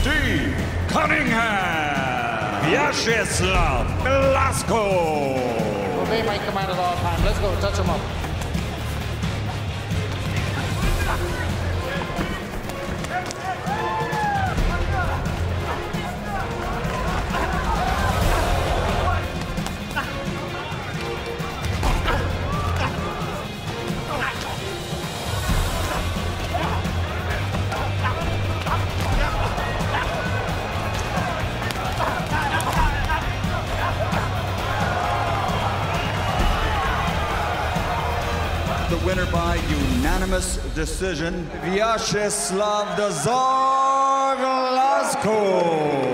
Steve Cunningham. Vyacheslav Glazkov. Obey my command at all times. Let's go. Touch him up. The winner by unanimous decision, Vyacheslav Glazkov.